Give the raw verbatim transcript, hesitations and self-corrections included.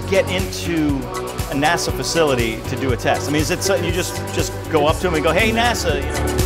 get into a NASA facility to do a test? I mean, is it something you just just go up to them and go, "Hey, NASA"? You know?